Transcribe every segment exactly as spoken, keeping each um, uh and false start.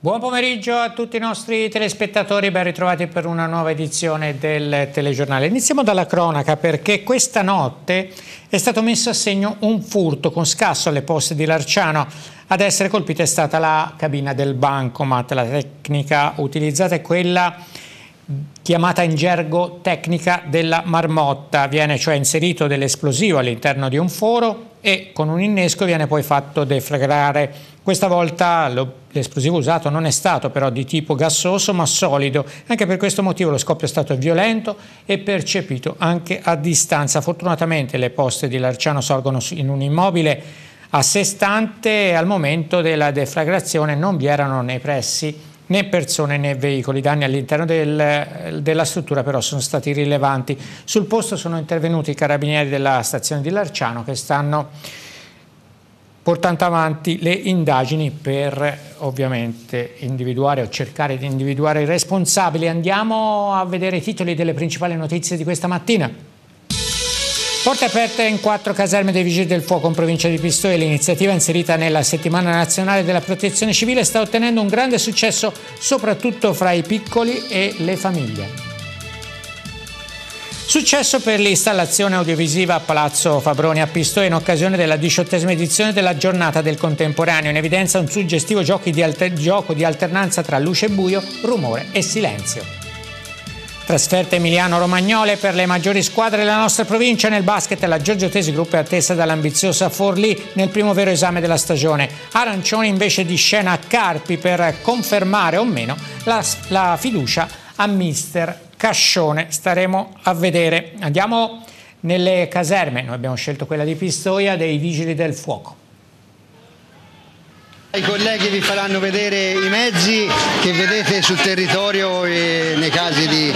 Buon pomeriggio a tutti i nostri telespettatori, ben ritrovati per una nuova edizione del telegiornale. Iniziamo dalla cronaca perché questa notte è stato messo a segno un furto con scasso alle poste di Larciano. Ad essere colpita è stata la cabina del bancomat. La tecnica utilizzata è quella chiamata in gergo tecnica della marmotta. Viene cioè inserito dell'esplosivo all'interno di un foro e con un innesco viene poi fatto deflagrare. Questa volta l'esplosivo usato non è stato però di tipo gassoso ma solido. Anche per questo motivo lo scoppio è stato violento e percepito anche a distanza. Fortunatamente le poste di Larciano sorgono in un immobile a sé stante e al momento della deflagrazione non vi erano nei pressi né persone né veicoli. I danni all'interno del, della struttura però sono stati rilevanti. Sul posto sono intervenuti i carabinieri della stazione di Larciano che stanno portando avanti le indagini per ovviamente individuare o cercare di individuare i responsabili. Andiamo a vedere i titoli delle principali notizie di questa mattina. Porte aperte in quattro caserme dei Vigili del Fuoco in provincia di Pistoia. L'iniziativa inserita nella settimana nazionale della protezione civile sta ottenendo un grande successo soprattutto fra i piccoli e le famiglie. Successo per l'installazione audiovisiva a Palazzo Fabroni a Pistoia in occasione della diciottesima edizione della Giornata del Contemporaneo. In evidenza un suggestivo gioco di, alter- gioco di alternanza tra luce e buio, rumore e silenzio. Trasferte emiliano-romagnole per le maggiori squadre della nostra provincia. Nel basket la Giorgio Tesi Group è attesa dall'ambiziosa Forlì nel primo vero esame della stagione. Arancioni invece di scena a Carpi per confermare o meno la, la fiducia a mister Cascione. Staremo a vedere. Andiamo nelle caserme, noi abbiamo scelto quella di Pistoia, dei Vigili del Fuoco. I colleghi vi faranno vedere i mezzi che vedete sul territorio e nei casi di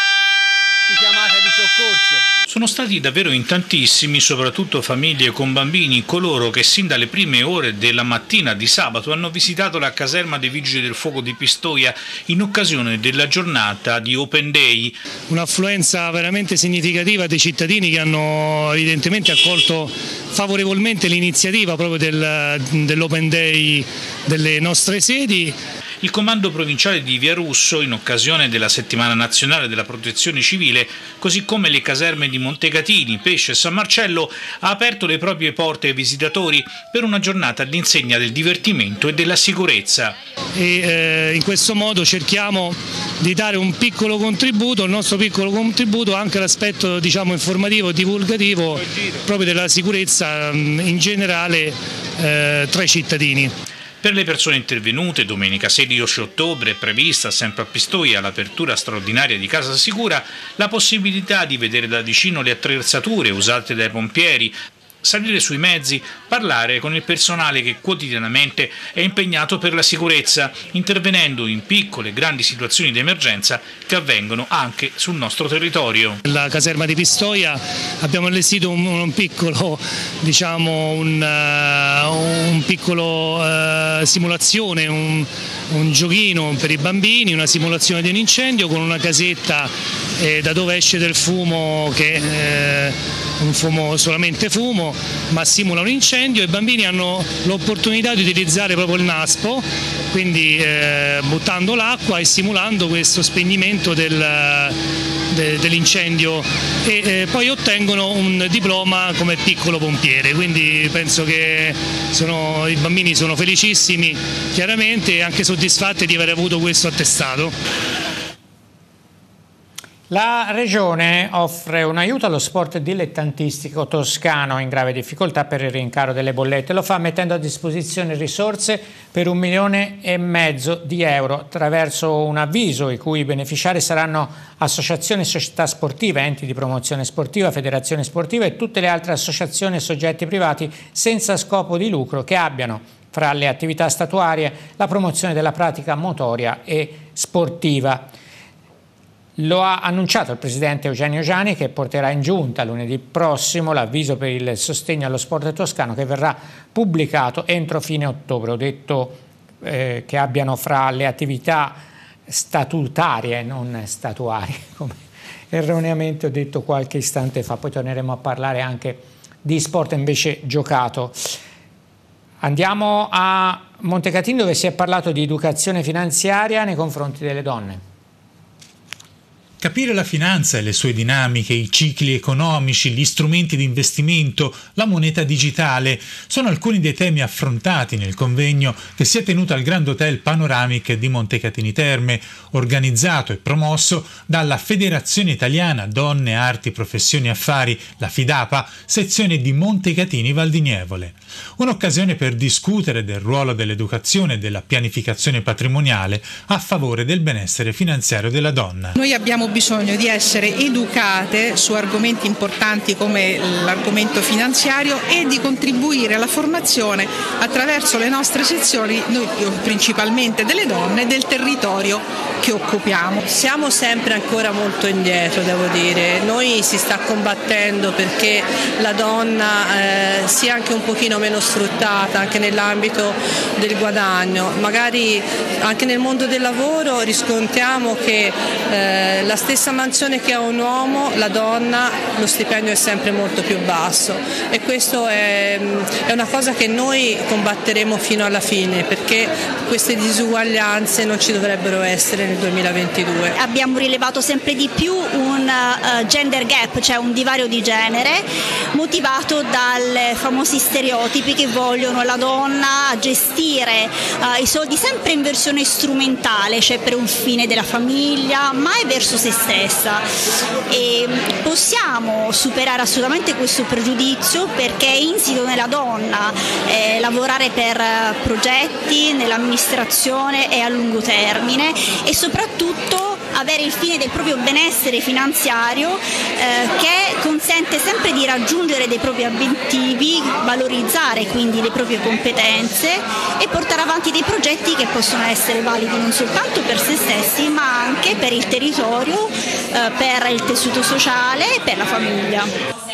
chiamata di soccorso. Sono stati davvero in tantissimi, soprattutto famiglie con bambini, coloro che sin dalle prime ore della mattina di sabato hanno visitato la caserma dei Vigili del Fuoco di Pistoia in occasione della giornata di Open Day. Un'affluenza veramente significativa dei cittadini che hanno evidentemente accolto favorevolmente l'iniziativa proprio del, dell'Open Day delle nostre sedi. Il comando provinciale di Via Russo, in occasione della settimana nazionale della protezione civile, così come le caserme di Montecatini, Pesce e San Marcello, ha aperto le proprie porte ai visitatori per una giornata all'insegna del divertimento e della sicurezza. E eh, in questo modo cerchiamo di dare un piccolo contributo, il nostro piccolo contributo anche all'aspetto diciamo informativo e divulgativo proprio della sicurezza in generale eh, tra i cittadini. Per le persone intervenute, domenica sedici ottobre è prevista, sempre a Pistoia, l'apertura straordinaria di Casa Sicura, la possibilità di vedere da vicino le attrezzature usate dai pompieri, salire sui mezzi, parlare con il personale che quotidianamente è impegnato per la sicurezza, intervenendo in piccole e grandi situazioni di emergenza che avvengono anche sul nostro territorio. Nella caserma di Pistoia abbiamo allestito un, un piccolo, diciamo, un, uh, un piccolo uh, simulazione, un, un giochino per i bambini, una simulazione di un incendio con una casetta eh, da dove esce del fumo che eh, un fumo solamente fumo, ma simula un incendio. I bambini hanno l'opportunità di utilizzare proprio il naspo, quindi eh, buttando l'acqua e simulando questo spegnimento del, de, dell'incendio e eh, poi ottengono un diploma come piccolo pompiere, quindi penso che sono, i bambini sono felicissimi chiaramente e anche soddisfatti di aver avuto questo attestato. La Regione offre un aiuto allo sport dilettantistico toscano in grave difficoltà per il rincaro delle bollette. Lo fa mettendo a disposizione risorse per un milione e mezzo di euro attraverso un avviso i cui beneficiari saranno associazioni e società sportive, enti di promozione sportiva, federazioni sportive e tutte le altre associazioni e soggetti privati senza scopo di lucro che abbiano fra le attività statuarie la promozione della pratica motoria e sportiva. Lo ha annunciato il presidente Eugenio Giani che porterà in giunta lunedì prossimo l'avviso per il sostegno allo sport toscano che verrà pubblicato entro fine ottobre. Ho detto eh, che abbiano fra le attività statutarie, non statuarie, come erroneamente ho detto qualche istante fa. Poi torneremo a parlare anche di sport invece giocato. Andiamo a Montecatini, dove si è parlato di educazione finanziaria nei confronti delle donne. Capire la finanza e le sue dinamiche, i cicli economici, gli strumenti di investimento, la moneta digitale sono alcuni dei temi affrontati nel convegno che si è tenuto al Grand Hotel Panoramic di Montecatini Terme, organizzato e promosso dalla Federazione Italiana Donne, Arti, Professioni e Affari, la FIDAPA, sezione di Montecatini Valdinievole. Un'occasione per discutere del ruolo dell'educazione e della pianificazione patrimoniale a favore del benessere finanziario della donna. Noi abbiamo bisogno di essere educate su argomenti importanti come l'argomento finanziario e di contribuire alla formazione attraverso le nostre sezioni, noi principalmente delle donne, del territorio che occupiamo. Siamo sempre ancora molto indietro, devo dire. Noi si sta combattendo perché la donna eh, sia anche un pochino meno sfruttata anche nell'ambito del guadagno. Magari anche nel mondo del lavoro riscontriamo che eh, la stessa mansione che ha un uomo, la donna, lo stipendio è sempre molto più basso, e questo è, è una cosa che noi combatteremo fino alla fine, perché queste disuguaglianze non ci dovrebbero essere nel duemilaventidue. Abbiamo rilevato sempre di più un uh, gender gap, cioè un divario di genere motivato dai famosi stereotipi che vogliono la donna gestire uh, i soldi sempre in versione strumentale, cioè per un fine della famiglia, mai verso se stessa. E possiamo superare assolutamente questo pregiudizio, perché è insito nella donna eh, lavorare per progetti, nell'amministrazione e a lungo termine, e soprattutto avere il fine del proprio benessere finanziario eh, che consente sempre di raggiungere dei propri obiettivi, valorizzare quindi le proprie competenze e portare avanti dei progetti che possono essere validi non soltanto per se stessi, ma anche per il territorio, eh, per il tessuto sociale e per la famiglia.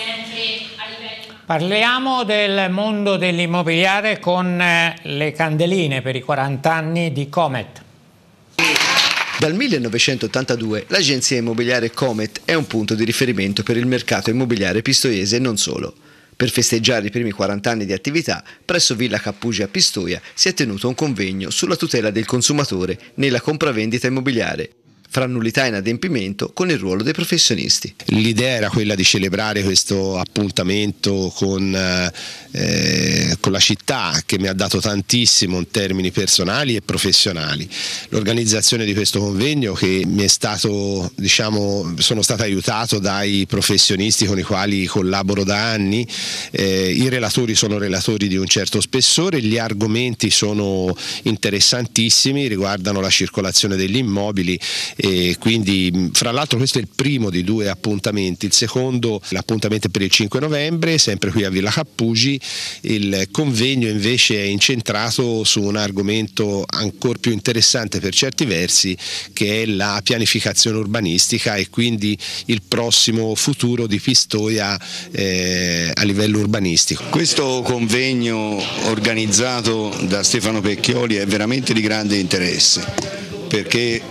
Parliamo del mondo dell'immobiliare con le candeline per i quaranta anni di Comet. Dal millenovecentottantadue l'agenzia immobiliare Comet è un punto di riferimento per il mercato immobiliare pistoiese e non solo. Per festeggiare i primi quaranta anni di attività, presso Villa Cappugi a Pistoia si è tenuto un convegno sulla tutela del consumatore nella compravendita immobiliare, fra nullità e inadempimento con il ruolo dei professionisti. L'idea era quella di celebrare questo appuntamento con, eh, con la città, che mi ha dato tantissimo in termini personali e professionali. L'organizzazione di questo convegno, che mi è stato, diciamo, sono stato aiutato dai professionisti con i quali collaboro da anni, eh, i relatori sono relatori di un certo spessore, gli argomenti sono interessantissimi, riguardano la circolazione degli immobili. E quindi, fra l'altro, questo è il primo di due appuntamenti. Il secondo, l'appuntamento è per il cinque novembre, sempre qui a Villa Cappugi. Il convegno invece è incentrato su un argomento ancora più interessante per certi versi, che è la pianificazione urbanistica e quindi il prossimo futuro di Pistoia eh, a livello urbanistico. Questo convegno organizzato da Stefano Pecchioli è veramente di grande interesse, perché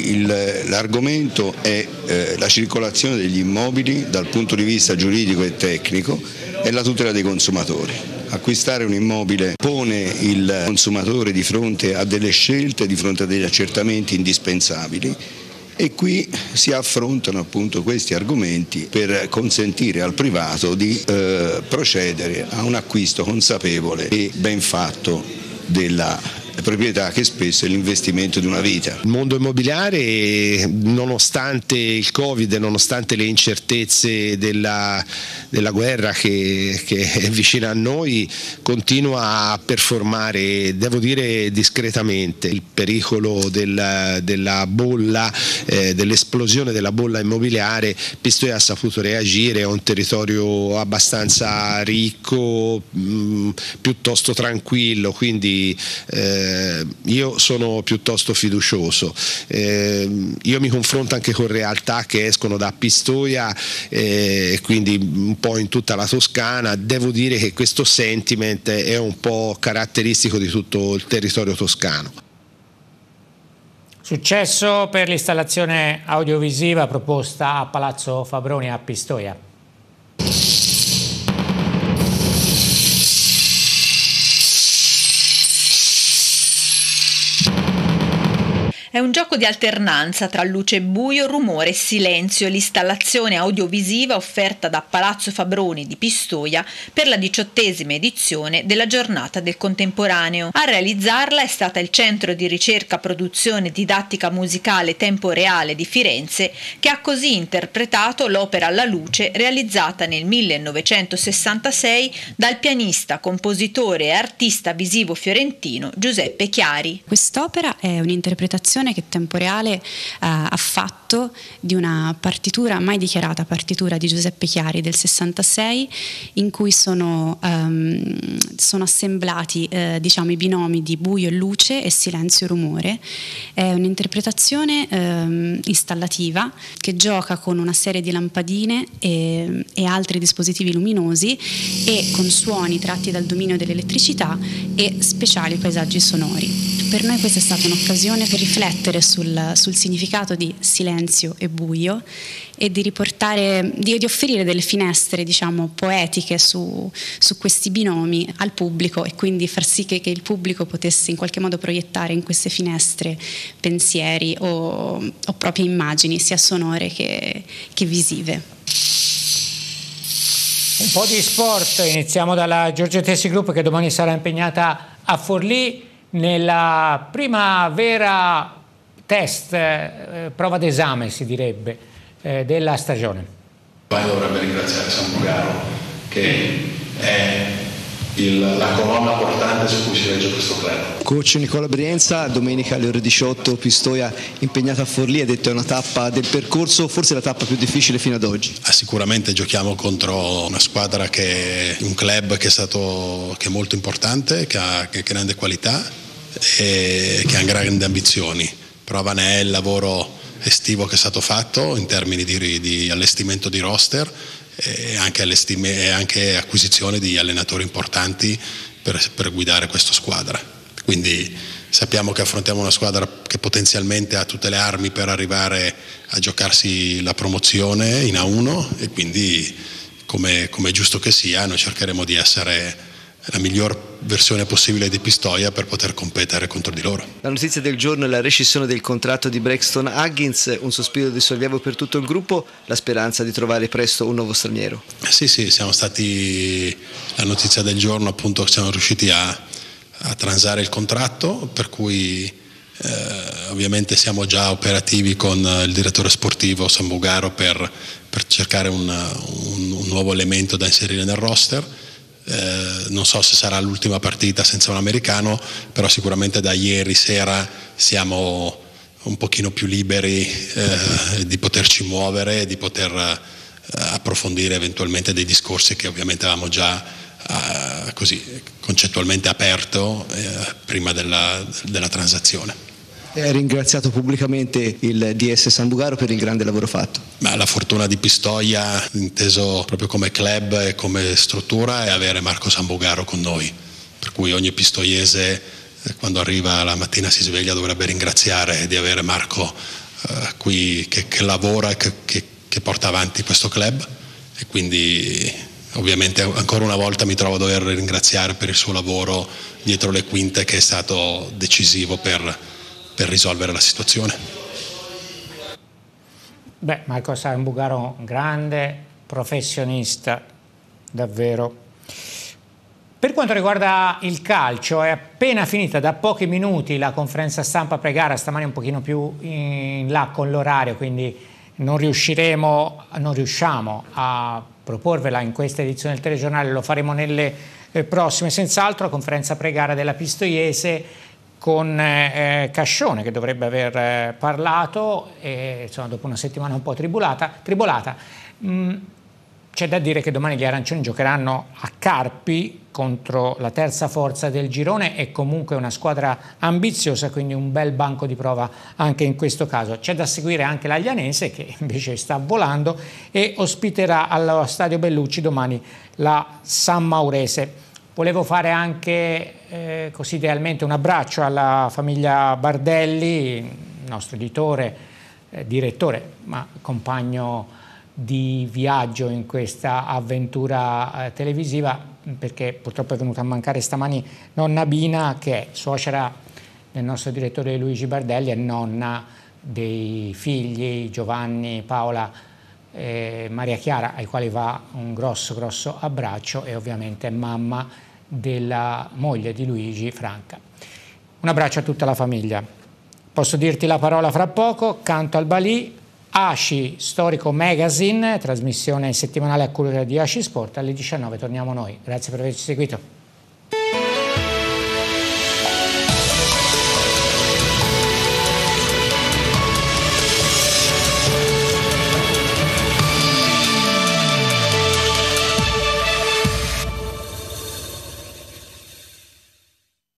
l'argomento è eh, la circolazione degli immobili dal punto di vista giuridico e tecnico e la tutela dei consumatori. Acquistare un immobile pone il consumatore di fronte a delle scelte, di fronte a degli accertamenti indispensabili, e qui si affrontano appunto questi argomenti per consentire al privato di eh, procedere a un acquisto consapevole e ben fatto della proprietà, che spesso è l'investimento di una vita. Il mondo immobiliare, nonostante il Covid, nonostante le incertezze della, della guerra che, che è vicina a noi, continua a performare, devo dire, discretamente. Il pericolo del, della bolla, eh, dell'esplosione della bolla immobiliare, Pistoia ha saputo reagire, è un territorio abbastanza ricco, mh, piuttosto tranquillo, quindi eh, io sono piuttosto fiducioso. Eh, io mi confronto anche con realtà che escono da Pistoia e eh, quindi un po' in tutta la Toscana. Devo dire che questo sentiment è un po' caratteristico di tutto il territorio toscano. Successo per l'installazione audiovisiva proposta a Palazzo Fabroni a Pistoia. È un gioco di alternanza tra luce e buio, rumore e silenzio, l'installazione audiovisiva offerta da Palazzo Fabroni di Pistoia per la diciottesima edizione della Giornata del Contemporaneo. A realizzarla è stata il Centro di Ricerca, Produzione, Didattica Musicale Tempo Reale di Firenze, che ha così interpretato l'opera alla luce realizzata nel millenovecentosessantasei dal pianista, compositore e artista visivo fiorentino Giuseppe Chiari. Quest'opera è un'interpretazione che Tempo Reale eh, ha fatto di una partitura mai dichiarata, partitura di Giuseppe Chiari del sessantasei, in cui sono, um, sono assemblati eh, diciamo, i binomi di buio e luce e silenzio e rumore. È un'interpretazione um, installativa che gioca con una serie di lampadine e, e altri dispositivi luminosi e con suoni tratti dal dominio dell'elettricità e speciali paesaggi sonori. Per noi questa è stata un'occasione per riflettere sul, sul significato di silenzio e buio e di riportare, di, di offrire delle finestre, diciamo, poetiche su, su questi binomi al pubblico e quindi far sì che, che il pubblico potesse in qualche modo proiettare in queste finestre pensieri o, o proprie immagini, sia sonore che, che visive. Un po' di sport, iniziamo dalla Giorgio Tessi Group che domani sarà impegnata a Forlì nella prima vera test, eh, prova d'esame si direbbe, eh, della stagione. Poi dovrebbe ringraziare Sambugaro che è il, la colonna portante su cui si regge questo club. Coach Nicola Brienza, domenica alle ore diciotto Pistoia impegnata a Forlì, ha detto è una tappa del percorso, forse la tappa più difficile fino ad oggi. Ah, sicuramente giochiamo contro una squadra che un club che è stato che è molto importante, che ha che grande qualità e che ha grandi ambizioni. Prova ne è il lavoro estivo che è stato fatto in termini di, di allestimento di roster e anche, e anche acquisizione di allenatori importanti per, per guidare questa squadra. Quindi sappiamo che affrontiamo una squadra che potenzialmente ha tutte le armi per arrivare a giocarsi la promozione in A uno e quindi come, come è giusto che sia noi cercheremo di essere la miglior versione possibile di Pistoia per poter competere contro di loro. La notizia del giorno è la rescissione del contratto di Braxton Huggins, un sospiro di sollievo per tutto il gruppo, la speranza di trovare presto un nuovo straniero. Sì, sì, siamo stati, la notizia del giorno appunto che siamo riusciti a, a transare il contratto, per cui eh, ovviamente siamo già operativi con il direttore sportivo Sambugaro per, per cercare un, un, un nuovo elemento da inserire nel roster. Eh, non so se sarà l'ultima partita senza un americano, però sicuramente da ieri sera siamo un pochino più liberi eh, di poterci muovere e di poter eh, approfondire eventualmente dei discorsi che ovviamente avevamo già eh, così concettualmente aperto eh, prima della, della transazione. Ha ringraziato pubblicamente il D S Sambugaro per il grande lavoro fatto. Ma la fortuna di Pistoia, inteso proprio come club e come struttura, è avere Marco Sambugaro con noi, per cui ogni pistoiese quando arriva la mattina si sveglia dovrebbe ringraziare di avere Marco eh, qui che, che lavora e che, che, che porta avanti questo club e quindi ovviamente ancora una volta mi trovo a dover ringraziare per il suo lavoro dietro le quinte che è stato decisivo per per risolvere la situazione. Beh, Marco Sambugaro, grande professionista, davvero. Per quanto riguarda il calcio, è appena finita da pochi minuti la conferenza stampa pre-gara, stamani un pochino più in là con l'orario, quindi non riusciremo, non riusciamo a proporvela in questa edizione del telegiornale, lo faremo nelle eh, prossime, senz'altro, conferenza pre-gara della Pistoiese, con eh, Cascione che dovrebbe aver eh, parlato e, insomma, dopo una settimana un po' tribulata, tribolata. Mm, c'è da dire che domani gli arancioni giocheranno a Carpi contro la terza forza del girone e comunque una squadra ambiziosa, quindi un bel banco di prova anche in questo caso. C'è da seguire anche l'Aglianese che invece sta volando e ospiterà allo Stadio Bellucci domani la San Maurese. Volevo fare anche eh, così idealmente un abbraccio alla famiglia Bardelli, il nostro editore, eh, direttore, ma compagno di viaggio in questa avventura eh, televisiva, perché purtroppo è venuta a mancare stamani nonna Bina, che è suocera del nostro direttore Luigi Bardelli, è nonna dei figli Giovanni, Paola e Maria Chiara, ai quali va un grosso grosso abbraccio, e ovviamente mamma della moglie di Luigi, Franca. Un abbraccio a tutta la famiglia. Posso dirti la parola fra poco, Canto al Balì, A C I Storico Magazine, trasmissione settimanale a cura di A C I Sport, alle diciannove torniamo noi. Grazie per averci seguito.